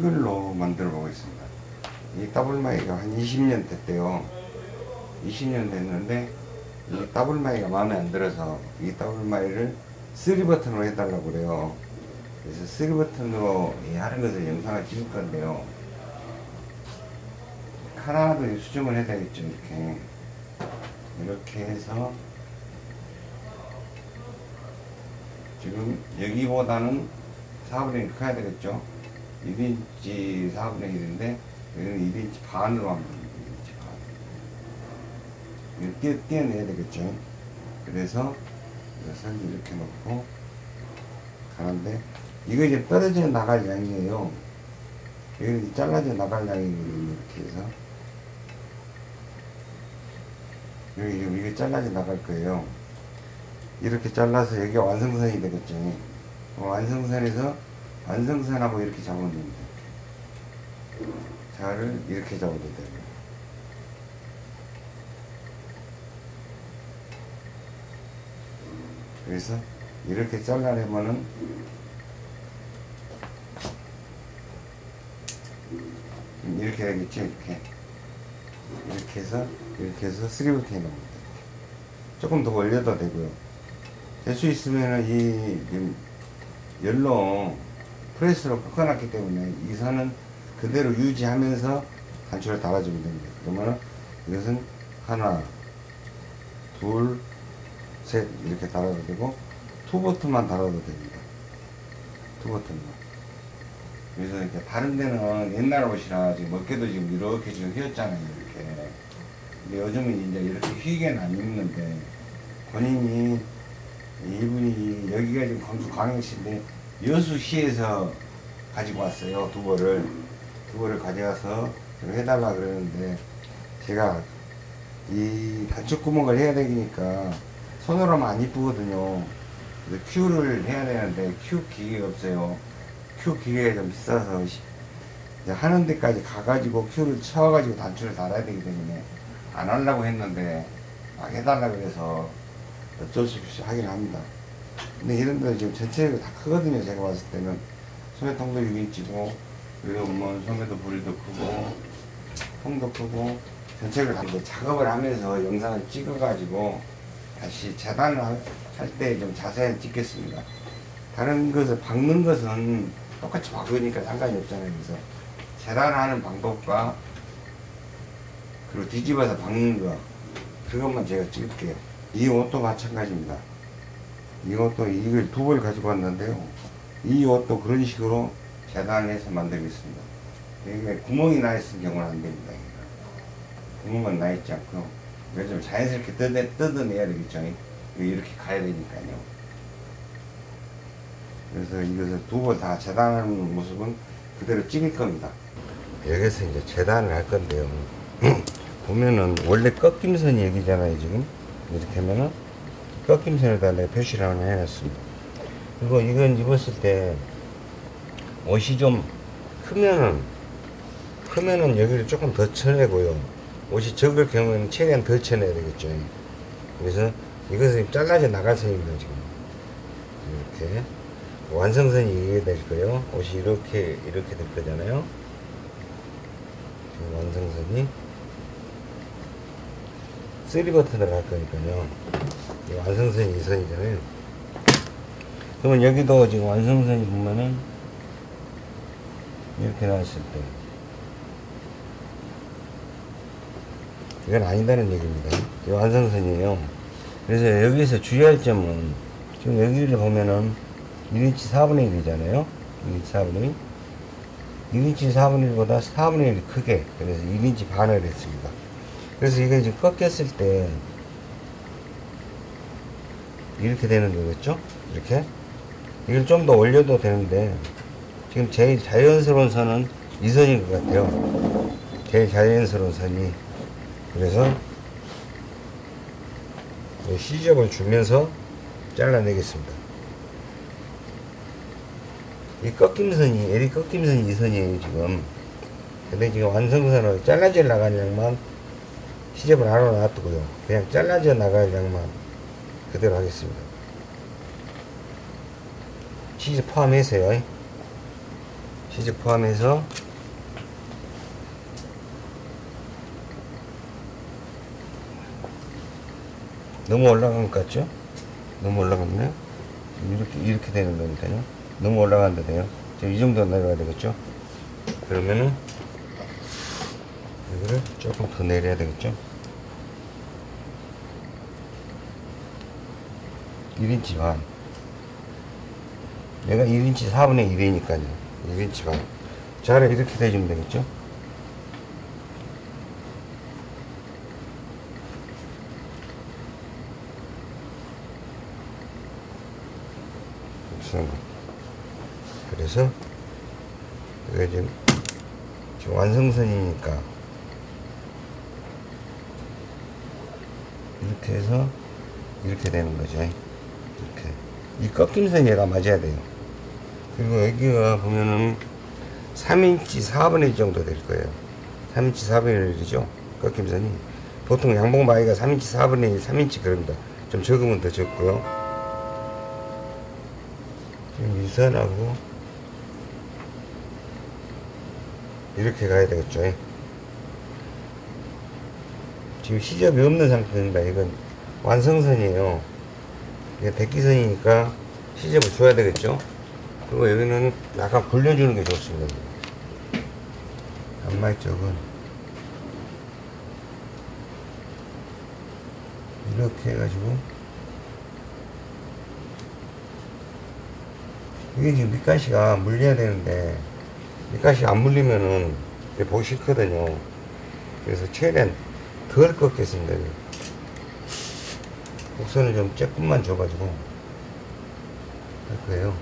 이걸로 만들어 보겠습니다. 이 더블마이가 한 20년 됐대요. 20년 됐는데 이 더블마이가 마음에 안 들어서 이 더블마이를 3버튼으로 해달라고 그래요. 그래서 3버튼으로 하는 것을 영상을 찍을 건데요. 카라도 수정을 해야 되겠죠. 이렇게 해서 지금 여기보다는 4분의 1 커야 되겠죠. 1인치 4분의 1인데 여기는 1인치 반으로 하면 됩니다. 1인치 반. 이거 떼어내야 되겠죠. 그래서 이것을 이렇게 놓고 가는데 이거 이제 떨어져 나갈 양이에요. 여기 잘라져 나갈 양이거든요. 이렇게 해서 여기 지금 이게 잘라져 나갈 거예요. 이렇게 잘라서 여기가 완성선이 되겠죠. 완성선에서 완성선하고 이렇게 잡으면 됩니다. 자를 이렇게 잡아도 되고 그래서 이렇게 잘라내면은 이렇게 되겠죠. 이렇게 해서 3버튼이 나옵니다. 조금 더 올려도 되고요. 될 수 있으면은 이 열로 프레스로 꺾어놨기 때문에 이 선은 그대로 유지하면서 단추를 달아주면 됩니다. 그러면은 이것은 하나, 둘, 셋 이렇게 달아도 되고 투버튼만 달아도 됩니다. 투버튼만. 그래서 이렇게 다른 데는 옛날 옷이라 지금 어깨도 지금 이렇게 지금 휘었잖아요. 이렇게. 근데 요즘은 이제 이렇게 휘게는 안 입는데 본인이 이분이 여기가 지금 광주 광역시인데 여수시에서 가지고 왔어요. 두벌을 가져와서 해달라 그러는데 제가 이 단축구멍을 해야 되니까 손으로 하면 안 이쁘거든요. 그래서 큐를 해야 되는데 큐 기계가 없어요. 큐 기계가 좀 비싸서 이제 하는 데까지 가가지고 큐를 쳐가지고 단추를 달아야 되기 때문에 안 하려고 했는데 막 해달라고 해서 어쩔 수 없이 하긴 합니다. 근데 이런 데는 지금 전체가 다 크거든요. 제가 봤을 때는 소매통도 6인치고 그리고 뭐 소매도 부리도 크고 통도 크고 전체를 다 작업을 하면서 영상을 찍어가지고 다시 재단을 할 때 좀 자세히 찍겠습니다. 다른 것을 박는 것은 똑같이 박으니까 상관이 없잖아요. 그래서 재단을 하는 방법과 그리고 뒤집어서 박는 거 그것만 제가 찍을게요. 이 옷도 마찬가지입니다. 이 옷도 이걸 두 벌 가지고 왔는데요. 이 옷도 그런 식으로 재단을 해서 만들겠습니다. 여기 구멍이 나 있을 경우는 안 됩니다. 구멍은 나 있지 않고 이거 좀 자연스럽게 뜯어내야 되겠죠. 이렇게 가야 되니까요. 그래서 이것을 두 벌 다 재단하는 모습은 그대로 찍을 겁니다. 여기서 이제 재단을 할 건데요. 보면은 원래 꺾임선이 여기잖아요. 지금 이렇게 하면은 꺾임선에다 내가 표시를 하나 해놨습니다. 그리고 이건 입었을 때 옷이 좀 크면은 여기를 조금 더 쳐내고요. 옷이 적을 경우에는 최대한 더 쳐내야 되겠죠. 그래서 이것은 잘라져 나갈 선입니다. 지금 이렇게 완성선이 이게 될 거예요. 옷이 이렇게 될 거잖아요. 지금 완성선이 3버튼을 할 거니까요. 완성선이 이 선이잖아요. 그러면 여기도 지금 완성선이 보면은 이렇게 나왔을 때 이건 아니다는 얘기입니다. 이 완성선이에요. 그래서 여기서 주의할 점은 지금 여기를 보면은 1인치 4분의 1이잖아요. 1인치 4분의 1. 1인치 4분의 1보다 4분의 1 크게, 그래서 1인치 반을 했습니다. 그래서 이게 지금 꺾였을 때 이렇게 되는 거겠죠? 이렇게. 이걸 좀 더 올려도 되는데 지금 제일 자연스러운 선은 이 선인 것 같아요. 제일 자연스러운 선이. 그래서 시접을 주면서 잘라내겠습니다. 이 꺾임선이, 에리 꺾임선이 이 선이에요, 지금. 근데 지금 완성선으로 잘라져 나가는 양만 시접을 안 놔두고요. 그냥 잘라져 나갈 양만 그대로 하겠습니다. 시접 포함해서요. 시접 포함해서 너무 올라간 것 같죠? 너무 올라갔네요. 이렇게 되는 거니까요. 너무 올라간다 돼요. 지금 이 정도 내려가야 되겠죠? 그러면은 이거를 조금 더 내려야 되겠죠? 1인치 반. 내가 1인치 4분의 1이니까요. 1인치 반. 잘 이렇게 대주면 되겠죠? 그래서 이게 지금 완성선이니까 이렇게 해서 이렇게 되는 거죠. 이렇게 이 꺾임선이 얘가 맞아야 돼요. 그리고 여기가 보면은 3인치 4분의 1 정도 될 거예요. 3인치 4분의 1이죠. 꺾임선이 보통 양복 마이가 3인치 4분의 1 3인치 그럽니다. 좀 적으면 더 적고요. 지금 이 선하고 이렇게 가야 되겠죠. 지금 시접이 없는 상태입니다. 이건 완성선이에요. 이게 대기선이니까 시접을 줘야 되겠죠. 그리고 여기는 약간 굴려주는 게 좋습니다. 안마이 쪽은 이렇게 해가지고 이게 지금 밑가시가 물려야 되는데 밑가시가 안 물리면은 보기 싫거든요. 그래서 최대한 덜 꺾겠습니다. 곡선을 좀 조금만 줘가지고 할 거예요.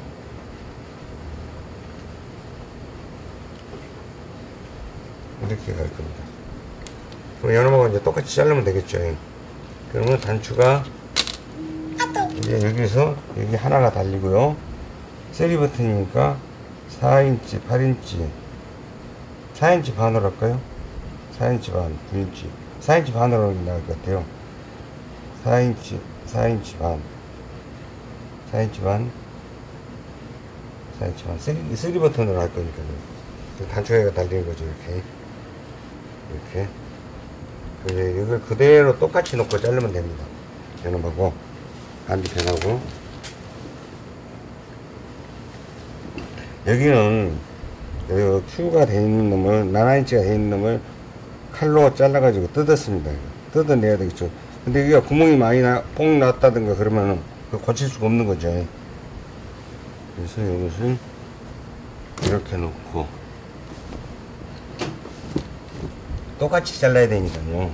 이렇게 갈 겁니다. 그럼 연어하고 이제 똑같이 자르면 되겠죠. 그러면 단추가 이제 여기서 여기 하나가 달리고요. 3버튼이니까 4인치, 8인치, 4인치 반으로 할까요? 4인치 반, 9인치, 4인치 반으로 나올 것 같아요. 4인치, 4인치 반, 4인치 반, 4인치 반, 3버튼으로 할 거니까요. 단추가 달리는 거죠, 이렇게. 이렇게. 이걸 그대로 똑같이 놓고 자르면 됩니다. 이놈하고, 반대편하고. 여기는, 여기 Q가 되어 있는 놈을, 나나인치가 되어 있는 놈을 칼로 잘라가지고 뜯었습니다. 뜯어내야 되겠죠. 근데 여기가 구멍이 많이 뽕 났다든가 그러면은 고칠 수가 없는 거죠. 그래서 이것을 이렇게 놓고 똑같이 잘라야 되니까요.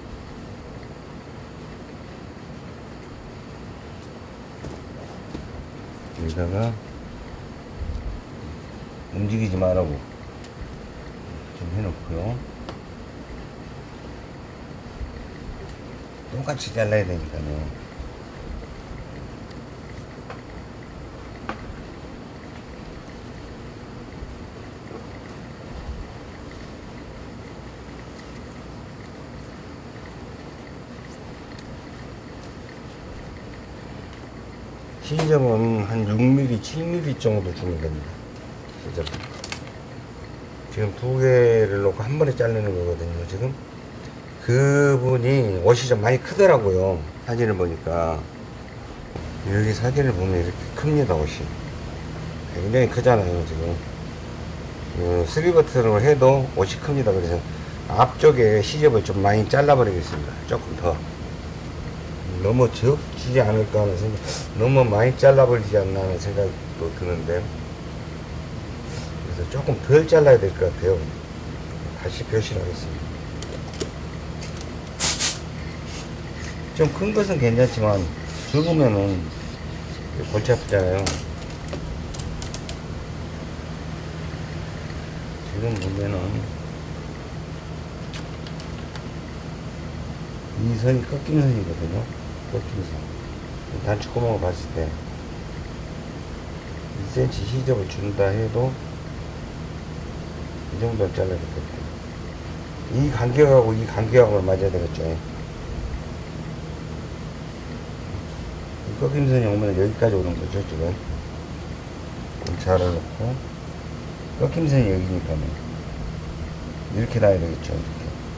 여기다가 움직이지 말라고 좀 해놓고요. 똑같이 잘라야 되니까요. 시접은 한 6mm, 7mm 정도 주면 됩니다. 시접. 지금 두 개를 놓고 한 번에 자르는 거거든요, 지금. 그분이 옷이 좀 많이 크더라고요. 사진을 보니까. 여기 사진을 보면 이렇게 큽니다, 옷이. 굉장히 크잖아요, 지금. 3버튼으로 해도 옷이 큽니다. 그래서 앞쪽에 시접을 좀 많이 잘라버리겠습니다. 조금 더. 너무 적지 않을까 하는 생각, 너무 많이 잘라버리지 않나 하는 생각도 드는데, 그래서 조금 덜 잘라야 될 것 같아요. 다시 표시를 하겠습니다. 좀 큰 것은 괜찮지만 적으면은 골치 아프잖아요. 지금 보면은 이 선이 꺾이는 선이거든요. 꺾이는 선. 단추구멍을 봤을 때 2cm 시접을 준다 해도 이 정도는 잘라야 될 것 같아요. 이 간격하고 이 간격하고 맞아야 되겠죠. 이 꺾임선이 오면 여기까지 오는 거죠, 지금. 자를 놓고 꺾임선이 여기니까요. 이렇게 놔야 되겠죠. 이렇게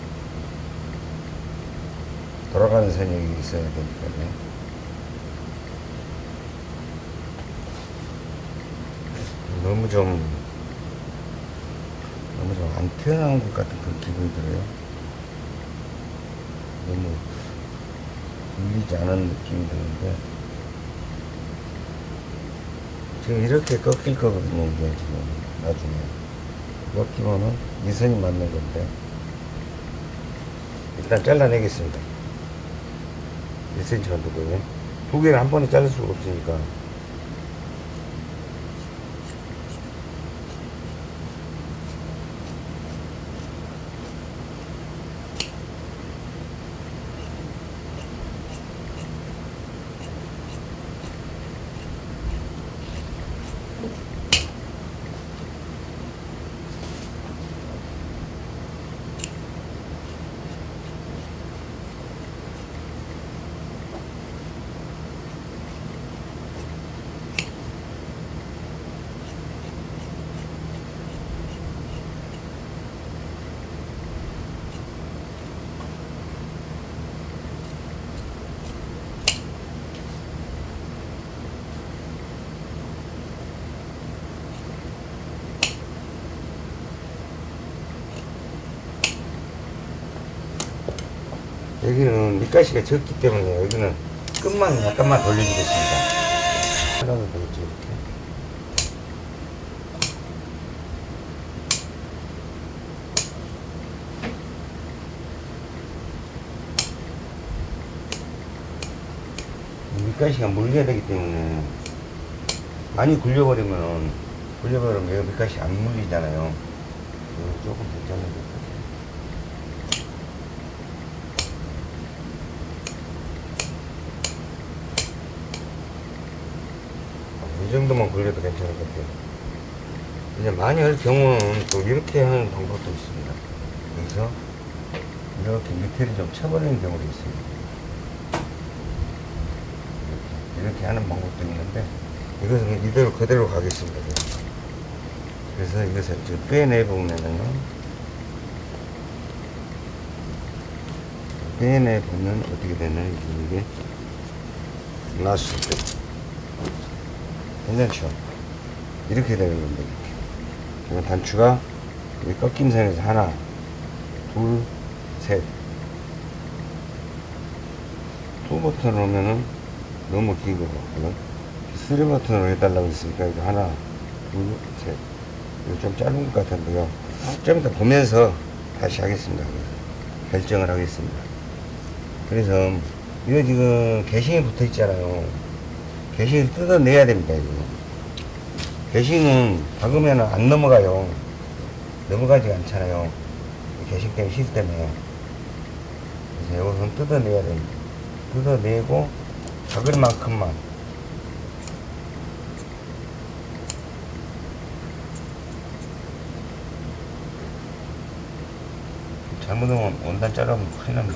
돌아가는 선이 여기 있어야 되니까요. 너무 좀 안 태어난 것 같은 그런 기분이 들어요. 너무 밀리지 않은 느낌이 드는데, 지금 이렇게 꺾일 거거든요. 이게 지금 나중에 꺾이면은 이 선이 맞는 건데, 일단 잘라내겠습니다. 1cm 정도고요. 두 개를 한 번에 자를 수가 없으니까. 여기는 밑가시가 적기 때문에 여기는 끝만 약간만 돌려주겠습니다. 하나는 되겠죠, 이렇게. 밑가시가 물려야 되기 때문에 많이 굴려버리면 여기 밑가시 안 물리잖아요. 조금 더 잘라야 될 것 같아요. 이 정도만 굴려도 괜찮을 것 같아요. 이제 많이 할 경우는 또 이렇게 하는 방법도 있습니다. 여기서 이렇게 밑에를 좀 쳐버리는 경우도 있습니다. 이렇게 하는 방법도 있는데, 이것은 이대로 그대로 가겠습니다. 그래서 이것을 빼내보면은, 어떻게 되냐면, 이게 놨을 때. 괜찮죠? 이렇게 되는 겁니다. 이렇게. 단추가 이 꺾임선에서 하나, 둘, 셋. 투 버튼을 오면은 너무 긴 것 같고요. 3 버튼으로 해달라고 했으니까 이거 하나, 둘, 셋. 이거 좀 짧은 것 같은데요. 좀 이따 보면서 다시 하겠습니다. 결정을 하겠습니다. 그래서 이거 지금 개싱이 붙어 있잖아요. 개싱을 뜯어내야 됩니다. 이거. 개싱은 박으면 안 넘어가요. 넘어가지 않잖아요. 개싱 때문에, 실 때문에. 그래서 이것은 뜯어내야 됩니다. 뜯어내고 박을 만큼만. 잘못하면 원단 자르면 큰일 납니다.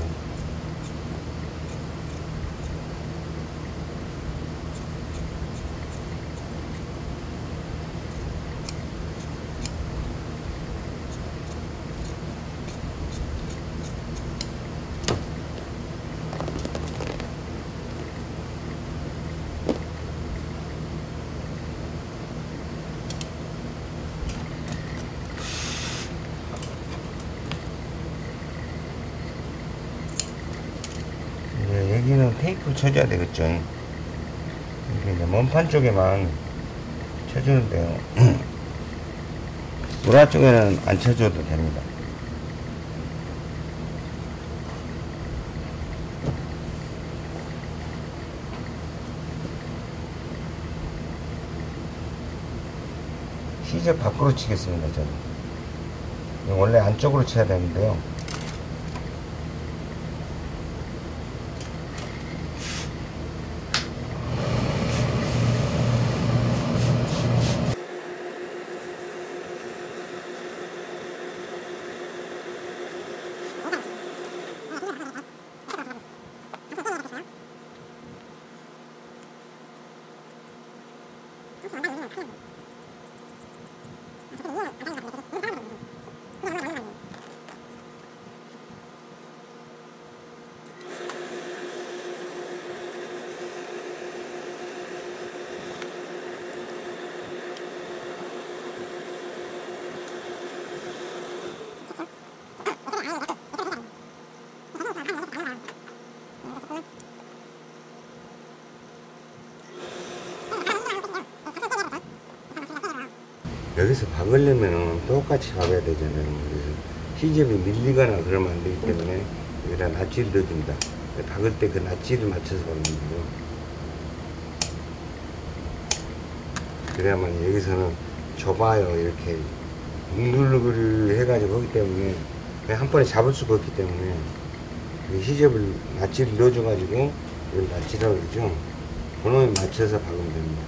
여기는 테이프 쳐줘야 되겠죠. 이렇게 이제 먼판 쪽에만 쳐주는데요. 우라 쪽에는 안 쳐줘도 됩니다. 시접 밖으로 치겠습니다. 저는 원래 안쪽으로 쳐야 되는데요. 여기서 박으려면 똑같이 박아야 되잖아요. 그래서 시접이 밀리거나 그러면 안 되기 때문에 여기다 낫지를 넣어줍니다. 박을 때 그 낫지를 맞춰서 박는 거죠. 그래야만 여기서는 좁아요. 이렇게 뭉글누글 해가지고 하기 때문에 한 번에 잡을 수가 없기 때문에 시접을 낫지를 넣어줘가지고 이걸 낫지라고 그러죠. 그놈에 맞춰서 박으면 됩니다.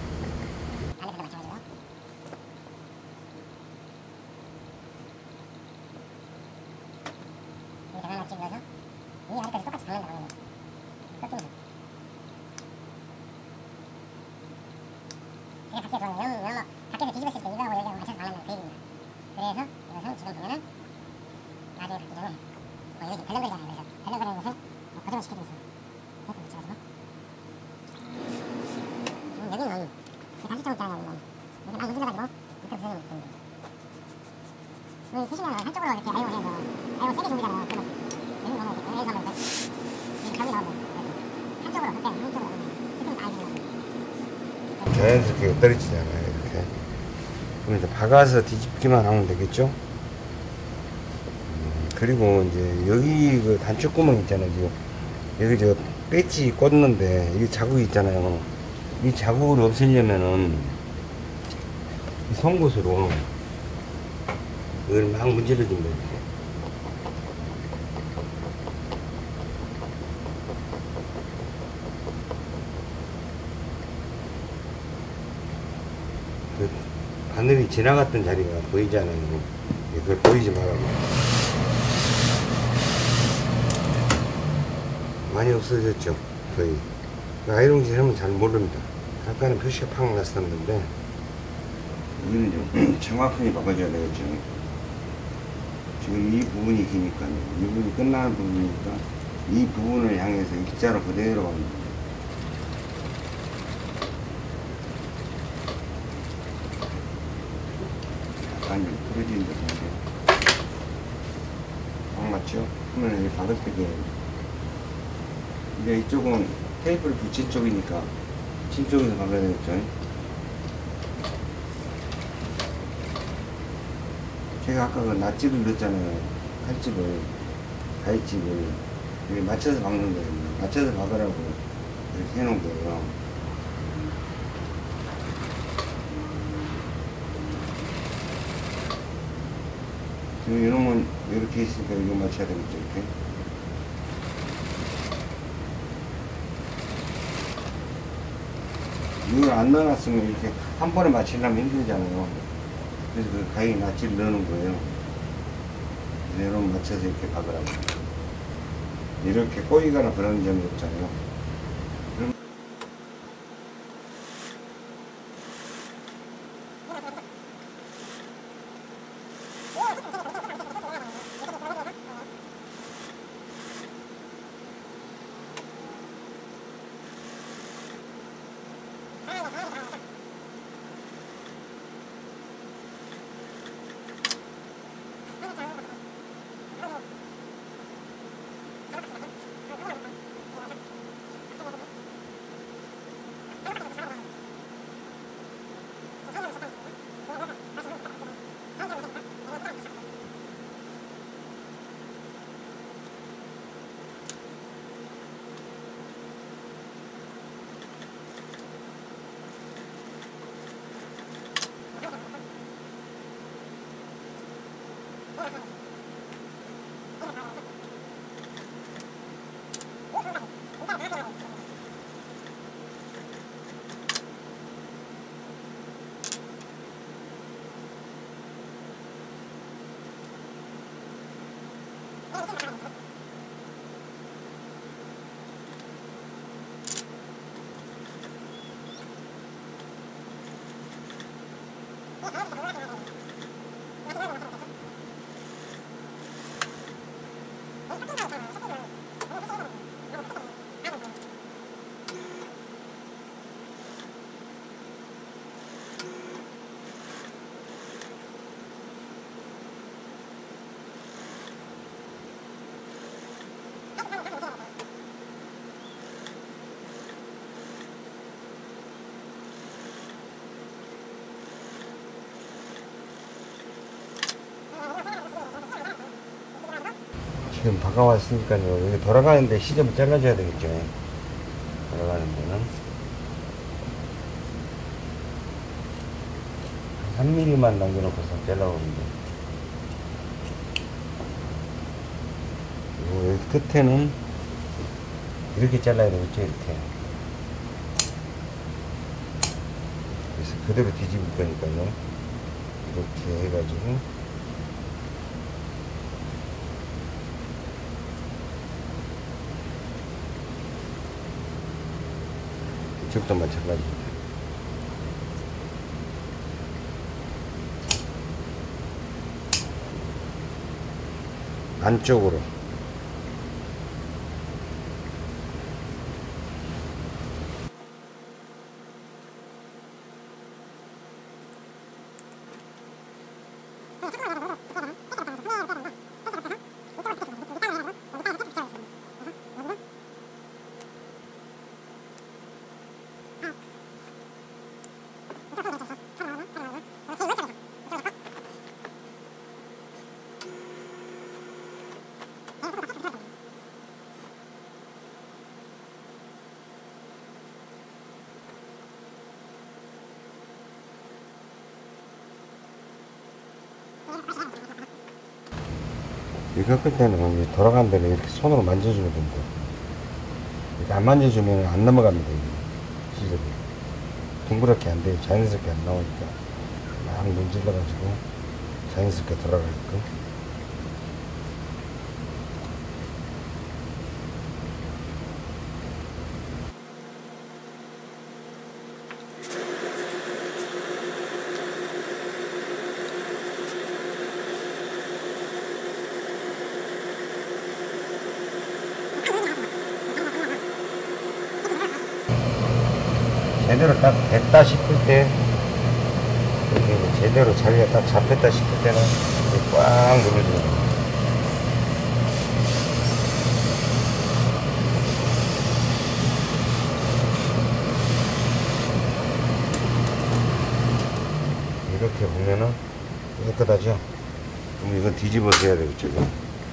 밖에서 뒤집었을 때 이거하고 여기하고 맞춰서 박는다는 그 얘기입니다. 그래서 이것은 지금 보면은 나중에 박기 전에 여기 덜렁거리잖아요. 그래서 덜렁거리는 것을 고정을 시켜주고 있어요. 테이프 붙여가지고 여기는 단추점 있잖아요. 여기 막 문질러가지고 밑으로 부서지면 됩니다. 여기 쓰시면 한쪽으로 이렇게 아이온 해서 아이온 세개 준비잖아요. 그러면 여기 보면 여기서 하면 여기 자국이 나오면 한쪽으로 그때는 한쪽으로 스팀이 다 해주는 거예요. 자연스럽게 떨어지잖아요. 이렇게. 그럼 이제 박아서 뒤집기만 하면 되겠죠? 그리고 이제 여기 그 단추구멍 있잖아요. 지금 여기 저 배지 꽂는데 여기 자국이 있잖아요. 이 자국을 없애려면은 이 송곳으로 이걸 막 문질러주면 돼요. 그 바늘이 지나갔던 자리가 보이잖아요. 그걸 보이지 말라고. 많이 없어졌죠, 거의. 아이롱질 하면 잘 모릅니다. 아까는 표시가 팍 났었는데, 여기는 좀 정확하게 바꿔줘야 되겠죠. 지금 이 부분이 기니까요. 이 부분이 끝나는 부분이니까 이 부분을 향해서 일자로 그대로 갑니다. 약간 부러지는 듯한데. 딱 맞죠? 그러면 여기 박을 때 근데 이쪽은 테이프를 붙인 쪽이니까 붙인 쪽에서 박아야 되겠죠. 제가 아까 그 낫집을 넣었잖아요. 칼집을, 가위집을 여기 맞춰서 박는 거예요. 맞춰서 박으라고 이렇게 해놓은 거예요. 지금 이놈은 이렇게 있으니까 이거 맞춰야 되겠죠. 이렇게. 이걸 안 넣어놨으면 이렇게 한 번에 맞추려면 힘들잖아요. 그래서 그 가위 낫지를 넣는 거예요. 이런 맞춰서 이렇게 박으라고. 이렇게 꼬이거나 그런 점이 없잖아요. 그럼 이렇게 박아왔으니까요. 여기 돌아가는데 시접을 잘라줘야 되겠죠. 돌아가는 데는 3mm만 남겨놓고서 잘라오는데, 그리고 여기 끝에는 이렇게 잘라야 되겠죠. 이렇게. 그래서 그대로 뒤집을 거니까요. 이렇게 해가지고 이쪽도 마찬가지입니다. 안쪽으로 이거 끌 때는 돌아가는 데를 이렇게 손으로 만져주면 됩니다. 이렇게 안 만져주면 안 넘어갑니다. 이게 시접이 둥그렇게 안 돼요. 자연스럽게 안 나오니까 막 문질러가지고 자연스럽게 돌아가게끔. 제대로 딱 됐다 싶을 때, 이렇게 이제 제대로 자리가 딱 잡혔다 싶을 때는 이렇게 꽉 눌러주는 거예요. 이렇게 보면은 깨끗하죠? 그럼 이건 뒤집어서 해야 되겠죠, 이거.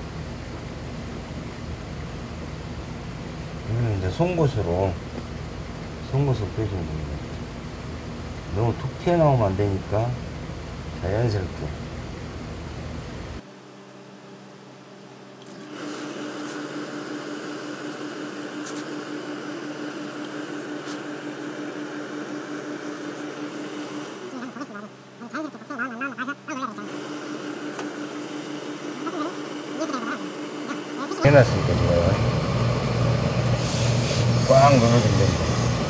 이제 송곳으로 빼주면 됩니다. 너무 툭 튀어나오면 안 되니까 자연스럽게. 해놨으니까 제가 꽉 눌러주면 됩니다.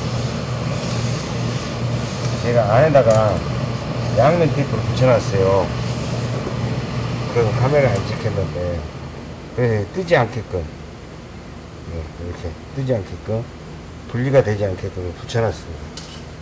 제가 안에다가 양면 테이프를 붙여놨어요. 그래서 카메라에 안 찍혔는데, 그래서 뜨지 않게끔, 이렇게 뜨지 않게끔, 분리가 되지 않게끔 붙여놨습니다.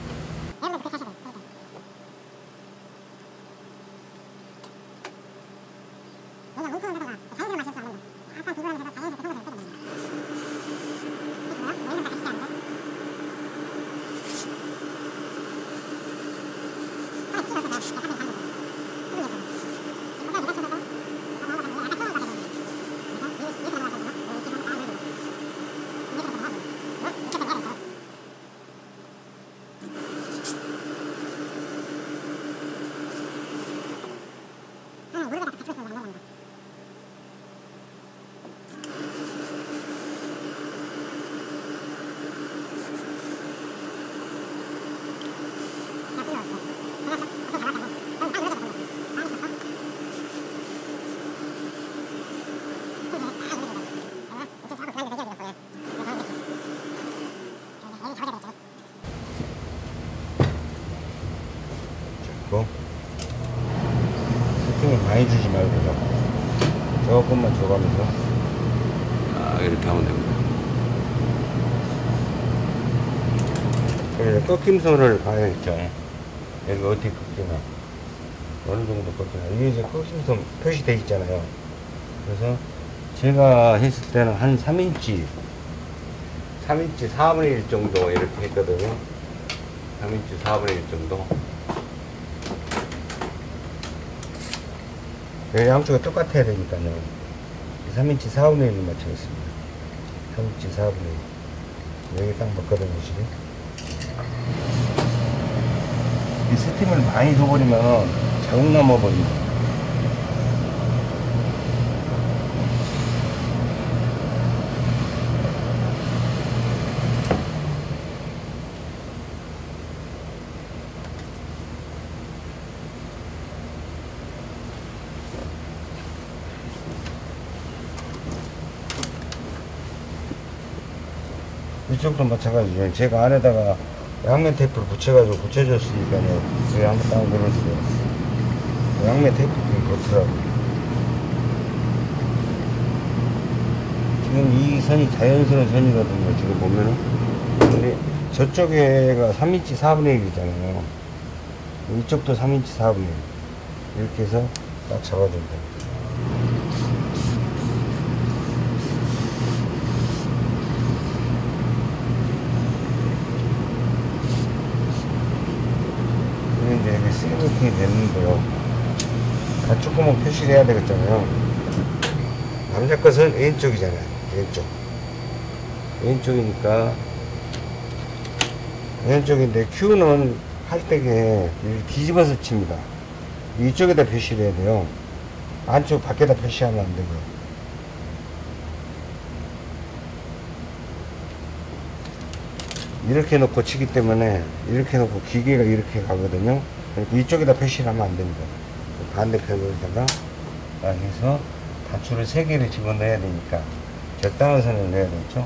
세팅을 많이 주지 말고 조금만 줘가면서 이렇게 하면 됩니다. 그래서 꺾임선을 봐야겠죠. 여기 어떻게 꺾이나, 어느 정도 꺾이나. 이게 이제 꺾임선 표시되어 있잖아요. 그래서 제가 했을 때는 한 3인치 4분의 1 정도 이렇게 했거든요. 3인치 4분의 1 정도. 양쪽이 똑같아야 되니까요. 3인치 4분의 1로 맞추겠습니다. 3인치 4분의 1. 여기 딱 맞거든요, 지금. 이 스팀을 많이 줘버리면 자국 남아버립니다. 이쪽도 마찬가지죠. 제가 안에다가 양면 테이프를 붙여가지고 붙여줬으니까요. 여기 한번 딱 눌러주세요. 양면 테이프 좀 좋더라고요. 지금 이 선이 자연스러운 선이거든요. 지금 보면은. 근데 저쪽에가 3인치 4분의 1이잖아요. 이쪽도 3인치 4분의 1. 이렇게 해서 딱 잡아주면 됩니다. 이제 여기 세이버팅이 됐는데요. 단축구멍 표시를 해야 되겠잖아요. 남자 것은 왼쪽이잖아요. 왼쪽. 왼쪽이니까. 왼쪽인데 Q는 할 때에 뒤집어서 칩니다. 이쪽에다 표시를 해야 돼요. 안쪽 밖에다 표시하면 안 되고요. 이렇게 놓고 치기 때문에 이렇게 놓고 기계가 이렇게 가거든요. 그러니까 이쪽에다 표시를 하면 안 됩니다. 반대편에다가 딱 해서 단추를 3개를 집어넣어야 되니까 적당한 선을 넣어야 되겠죠.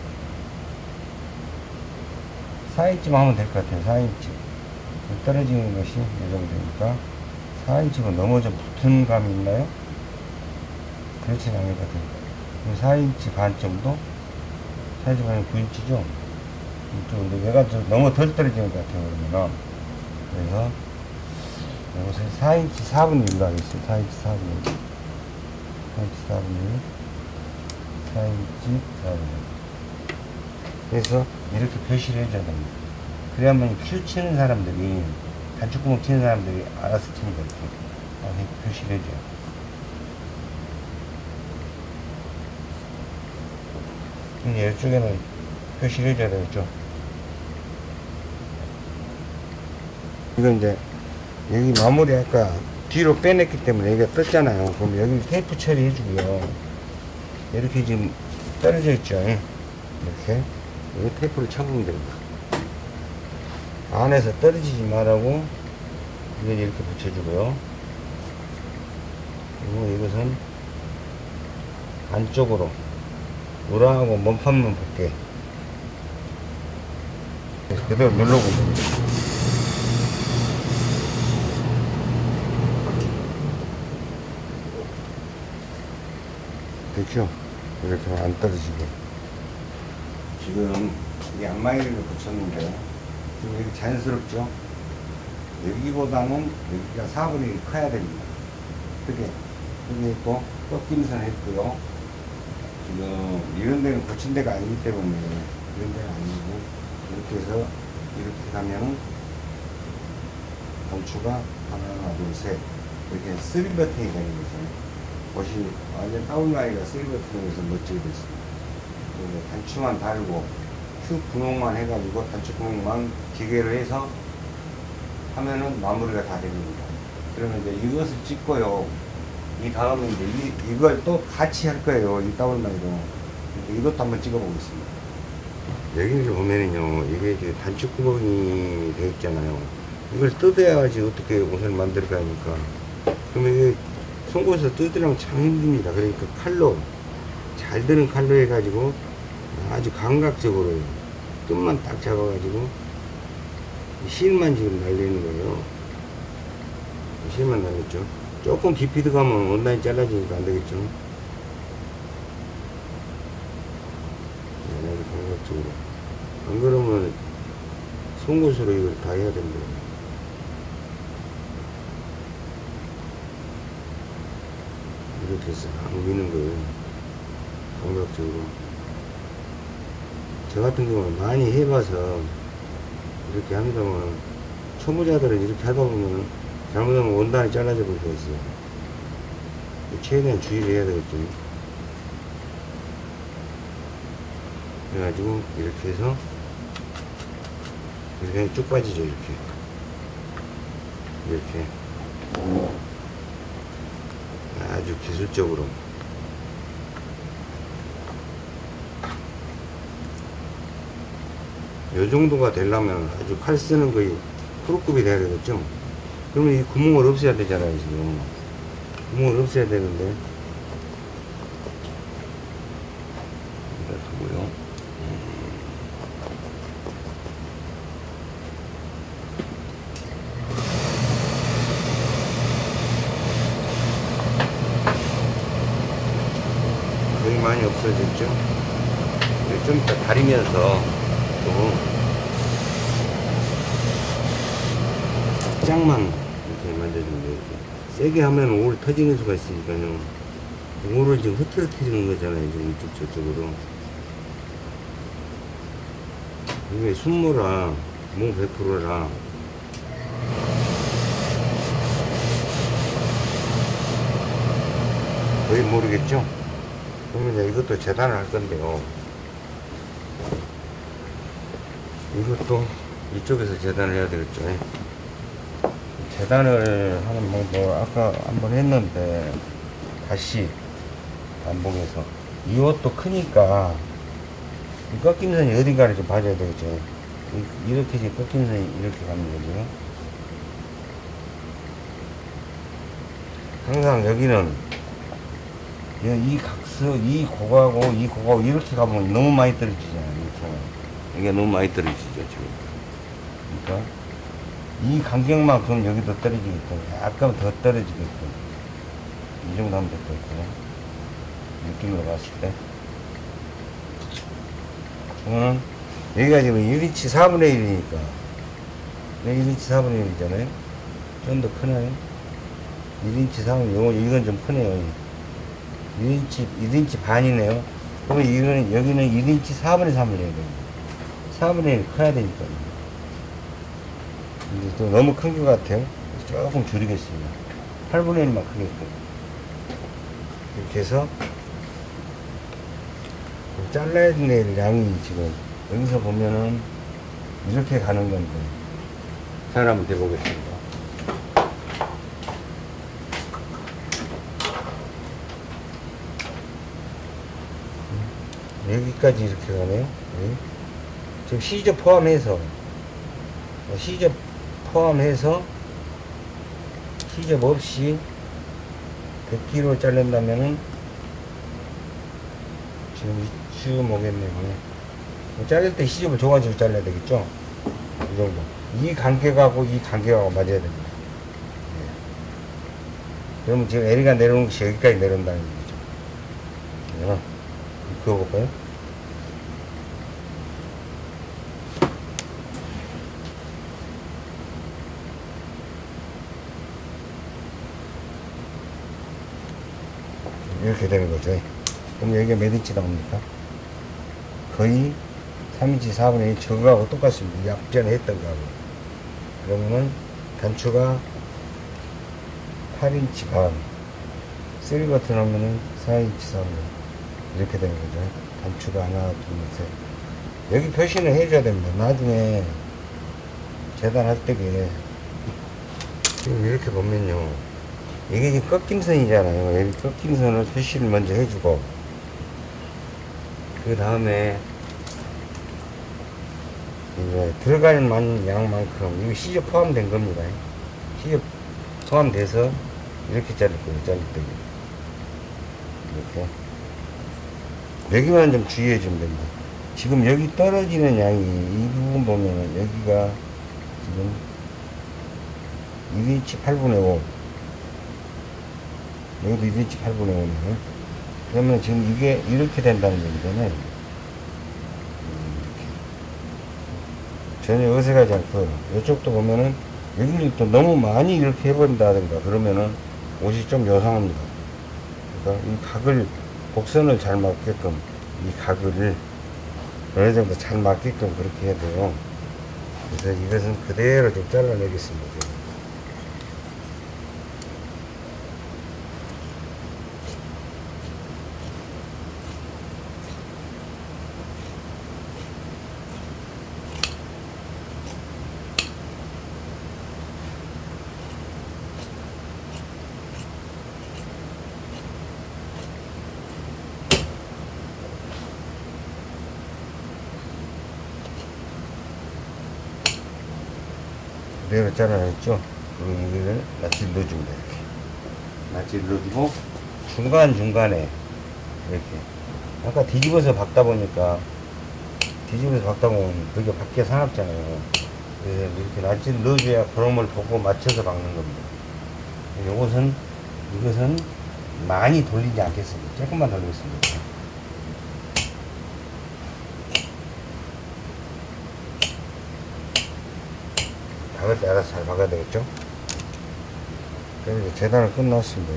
4인치만 하면 될 것 같아요. 4인치 떨어지는 것이 이 정도니까 4인치가 넘어 좀 붙은 감이 있나요? 그렇진 않거든요. 4인치 반 정도? 4인치 반이 9인치죠? 이쪽인데 얘가 좀 너무 덜 떨어지는 것 같아요. 그러면 그래서 이것을 4인치 4분의 1로 하겠습니다. 4인치 4분의 1 4인치 4분의 1 4인치 4분의 1 그래서 이렇게 표시를 해줘야 됩니다. 그래야만 큐 치는 사람들이 단축구멍 치는 사람들이 알아서 칩니다. 이렇게 표시를 해줘요. 이제 이쪽에는 표시를 해줘야 되겠죠. 이건 이제 여기 마무리 아까 뒤로 빼냈기 때문에 여기가 떴잖아요. 그럼 여기 테이프 처리해주고요. 이렇게 지금 떨어져 있죠. 이렇게 여기 테이프를 쳐보면 됩니다. 안에서 떨어지지 말라고 이걸 이렇게 붙여주고요. 그리고 이것은 안쪽으로 우라하고 몸판만 붙게 그대로 눌러보면 됩니다. 됐죠? 이렇게 안 떨어지게. 지금 이 안마이를 붙였는데 지금 여기 자연스럽죠? 여기보다는 여기가 4분의 1 커야 됩니다. 크게 있고 꺾임선 했고요. 지금 이런 데는 고친 데가 아니기 때문에 이런 데는 아니고 이렇게 해서 이렇게 가면은 단추가 하나 둘 셋 이렇게 3버튼이 되는 거죠. 옷이 완전 다운라인가 3버튼에서 멋지게 됐습니다. 단추만 달고 큐 구멍만 해가지고 단추 구멍만 기계를 해서 하면은 마무리가 다 됩니다. 그러면 이제 이것을 찍고요. 이 다음에 이제 이걸 또 같이 할 거예요. 이 다운라인으로. 이것도 한번 찍어 보겠습니다. 여기를 보면은요, 이게 이제 단추 구멍이 되어 있잖아요. 이걸 뜯어야지 어떻게 옷을 만들 거 아닙니까? 그러면 이게 송곳에서 뜯으려면 참 힘듭니다. 그러니까 칼로, 잘 드는 칼로 해가지고 아주 감각적으로 끝만 딱 잡아가지고 실만 지금 날리는 거예요. 실만 날렸죠. 조금 깊이 들어가면 온라인 잘라지니까 안 되겠죠. 아주 감각적으로. 안 그러면 송곳으로 이걸 다 해야 됩니다. 이렇게 싹 미는 거예요. 감각적으로. 저 같은 경우는 많이 해봐서 이렇게 합니다만, 초보자들은 이렇게 하다 보면 잘못하면 원단이 잘라져 버릴 수 있어요. 최대한 주의를 해야 되겠죠. 그래가지고 이렇게 해서 이렇게 쭉 빠지죠. 이렇게 아주 기술적으로 요 정도가 되려면 아주 칼 쓰는 거의 프로급이 돼야 되겠죠. 그러면 이 구멍을 없애야 되잖아요. 지금 구멍을 없애야 되는데 뭐요? 거의 많이 없어졌죠. 좀 이따 다리면서 또 살짝만 이렇게 만져주면 돼요. 세게 하면 올 터지는 수가 있으니까요. 올을 지금 흐트러뜨리는 거잖아요. 지금 이쪽 저쪽으로. 이게 순모라 뭐 100%라 거의 모르겠죠. 그러면 이제 이것도 재단을 할 건데요. 이것도 이쪽에서 재단을 해야 되겠죠. 재단을 하는 방법 아까 한번 했는데 다시 반복해서 이 옷도 크니까 이 꺾임선이 어딘가를 좀 봐줘야 되겠죠. 이렇게 지금 꺾임선이 이렇게 가는 거죠. 항상 여기는 이 각서 이 고가고 이 고가고 이렇게 가면 너무 많이 떨어지잖아요. 이렇게 이게 너무 많이 떨어지죠 지금. 그러니까 이 간격만큼 여기도 떨어지게끔 약간 더 떨어지게끔 이 정도 하면 될 것 같아요. 느낌으로 봤을 때 이거는 여기가 지금 1인치 4분의 1이니까 1인치 4분의 1이잖아요. 좀 더 크나요? 1인치 4분의 1, 이건 좀 크네요. 1인치 반이네요. 그러면 이거는 여기는 1인치 4분의 3을 해야 돼요. 4분의 1 커야 되니까요. 근데 또 너무 큰 것 같아요. 조금 줄이겠습니다. 8분의 1만 크게끔. 이렇게 해서 잘라야 될 양이 지금 여기서 보면은 이렇게 가는 건데 잘 한번 대보겠습니다. 여기까지 이렇게 가네요. 지금 시접 포함해서 시접 없이 100kg 자른다면은 지금 이쯤 오겠네요. 자를 때 시접을 줘가지고 잘라야 되겠죠. 이 정도. 이 간격하고 이 간격하고 맞아야 됩니다. 그러면 지금 L이가 내려오는 것이 여기까지 내려온다는 얘기죠. 그어볼까요? 이렇게 되는 거죠. 그럼 여기가 몇 인치 나옵니까? 거의 3인치 4분의 1 저거하고 똑같습니다. 앞전에 했던 거하고. 그러면은 단추가 8인치 반, 3버튼 하면은 4인치 4분의 1 이렇게 되는 거죠. 단추가 하나, 둘, 셋. 여기 표시는 해줘야 됩니다. 나중에 재단할 때에 지금 이렇게 보면요. 이게 지금 꺾임선이잖아요. 여기 꺾임선을 표시를 먼저 해주고, 그 다음에 이제 들어갈 양만큼 이거 시접 포함된 겁니다. 시접 포함돼서 이렇게 자를 거예요. 자를 때 이렇게 여기만 좀 주의해 주면 됩니다. 지금 여기 떨어지는 양이 이 부분 보면은 여기가 지금 1인치 8분의 5, 여기도 1인치 8분의 5네요. 그러면 지금 이게 이렇게 된다는 얘기잖아요. 전혀 어색하지 않고, 이쪽도 보면은 여기를 또 너무 많이 이렇게 해버린다든가 그러면은 옷이 좀 요상합니다. 그러니까 이 각을, 곡선을 잘 맞게끔, 이 각을 어느 정도 잘 맞게끔 그렇게 해야 돼요. 그래서 이것은 그대로 좀 잘라내겠습니다. 그대로 잘라냈죠. 그리고 이거를 낫지를 넣어줍니다. 이렇게 낫지를 넣어주고 중간중간에 이렇게 아까 뒤집어서 박다 보니까 그게 밖에 사납잖아요. 그래서 이렇게 낫지를 넣어줘야 그놈을 보고 맞춰서 박는 겁니다. 이것은 많이 돌리지 않겠습니다. 조금만 돌리겠습니다. 박을 때 알아서 잘 박아야 되겠죠? 그럼 이제 재단을 끝났습니다.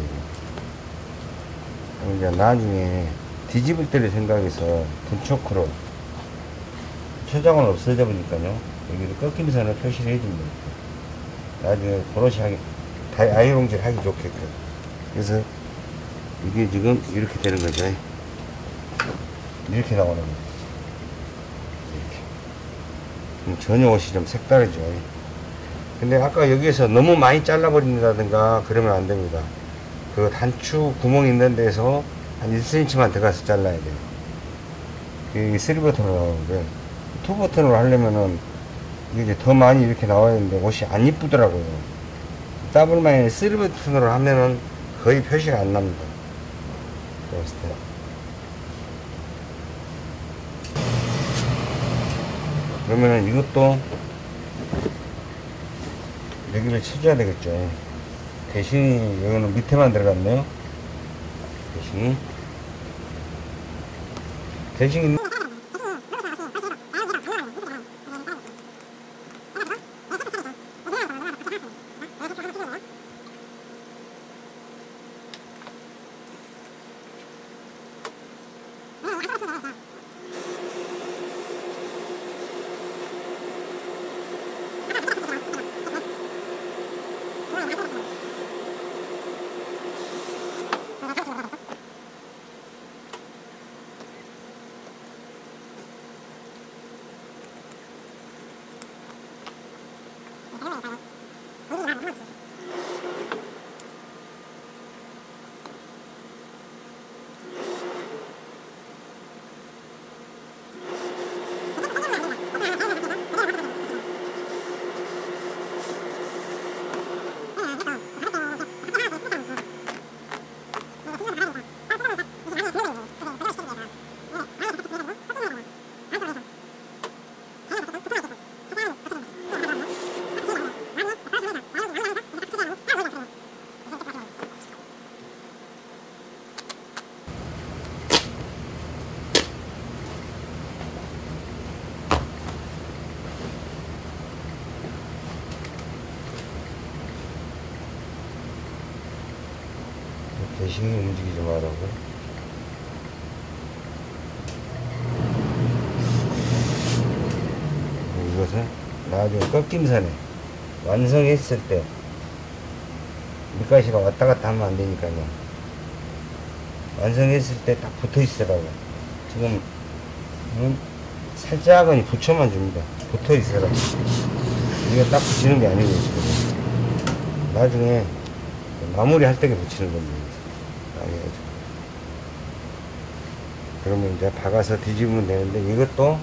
이거. 이제 나중에 뒤집을 때를 생각해서 분초크로 초장을 없어져 보니까요. 여기를 꺾임선을 표시를 해줍니다. 나중에 고로시 아이롱질 하기 좋게끔. 그래서 이게 지금 이렇게 되는 거죠. 이렇게 나오는 거죠. 이렇게. 그럼 전혀 옷이 좀 색다르죠. 근데 아까 여기에서 너무 많이 잘라버린다든가 그러면 안 됩니다. 그 단추 구멍 있는 데서 한 1cm만 들어가서 잘라야 돼요. 이게 3버튼으로 나오는데 2버튼으로 하려면은 이게 이제 더 많이 이렇게 나와야 되는데 옷이 안 이쁘더라고요. 더블마인 3버튼으로 하면은 거의 표시가 안 납니다. 그랬을 때. 그러면은 이것도 여기를 쳐줘야 되겠죠. 대신이 여기는 밑에만 들어갔네요. 대신이 대신이 움직이지 말라고. 이것은 나중에 꺾임선에 완성했을 때 밑가시가 왔다 갔다 하면 안 되니까요. 완성했을 때 딱 붙어 있으라고. 지금 살짝은 붙여만 줍니다. 붙어 있으라고. 이게 딱 붙이는 게 아니고요, 지금. 나중에 마무리 할 때 붙이는 겁니다. 그러면 이제 박아서 뒤집으면 되는데 이것도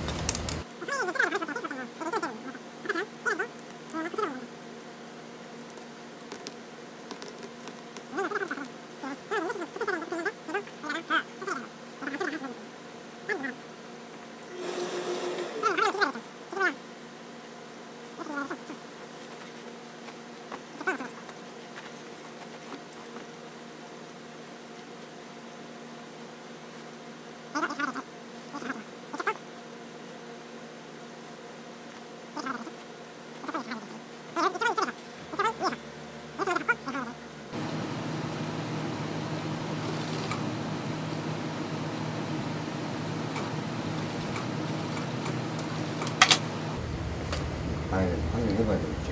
확인해봐야 되겠죠.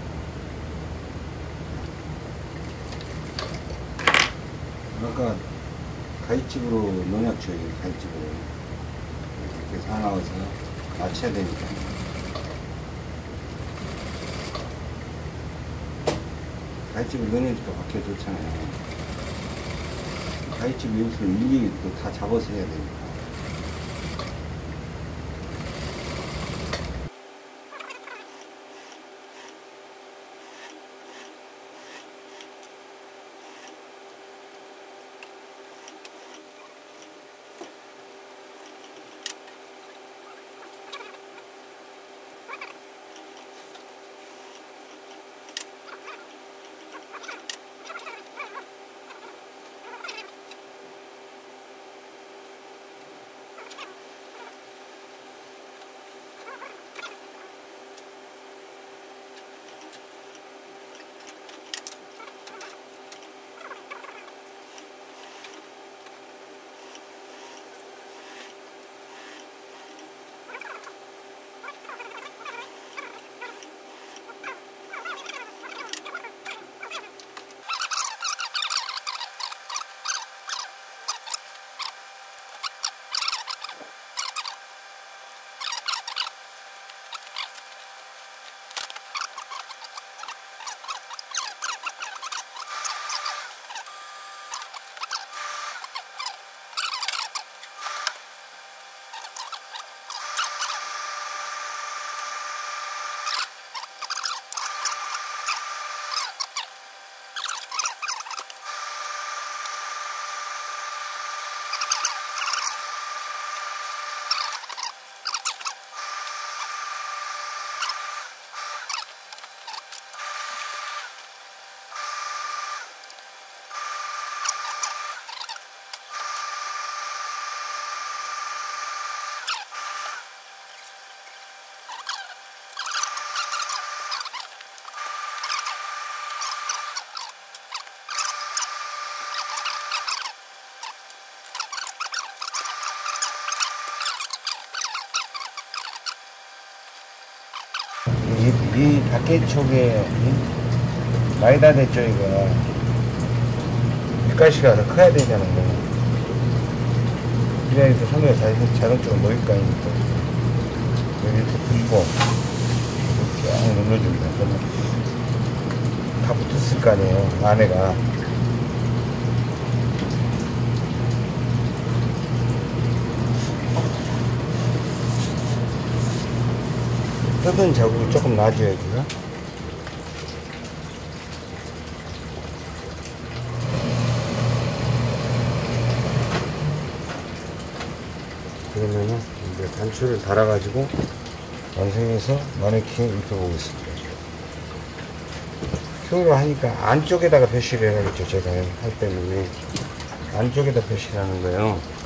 아까 가위집으로 농약죠. 가위집으로 이렇게 사나워서 맞춰야 되니까. 가위집을 넣으니까 밖에 좋잖아요. 가위집 여기서 일일이 또 다 잡아서 해야 되니까. 이 밖에 쪽에 마이다데 쪽이가 밑가시가 더 커야 되잖아요. 그래야 소매가 자동적으로 놓일까 하니까 여기 이렇게 들고 쫙 눌러줍니다. 그러면 다 붙었을 거 아니에요, 안에가. 뜯은 자국이 조금 나죠, 여기가. 그러면은 이제 단추를 달아가지고 완성해서 마네킹 입혀보겠습니다. 큐로 하니까 안쪽에다가 표시를 해야겠죠. 제가 할 때는 안쪽에다 표시를 하는 거예요.